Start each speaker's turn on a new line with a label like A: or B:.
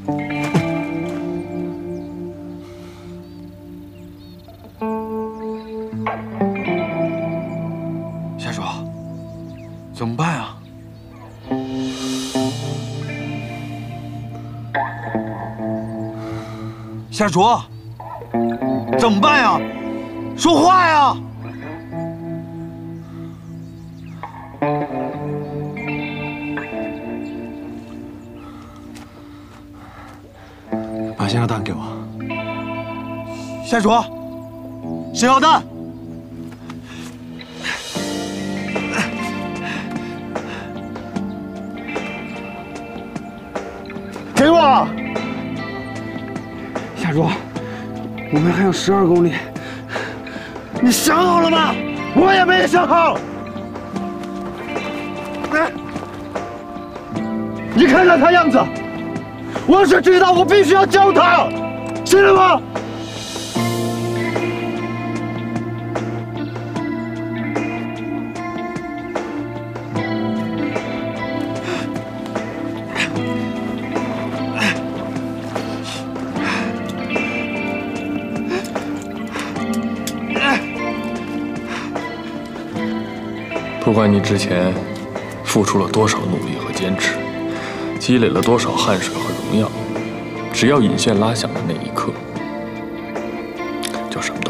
A: 夏主，怎么办啊？夏主，怎么办呀？说话呀！
B: 把咸鸭蛋给我。
A: 夏主，谁要蛋？给我！
B: 夏主，我们还有12公里。
A: 你想好了吗？我也没想好。你看看他样子，我是知道我必须要救他，信了吗？
C: 不管你之前付出了多少努力和坚持，积累了多少汗水和荣耀，只要引线拉响的那一刻，就什么都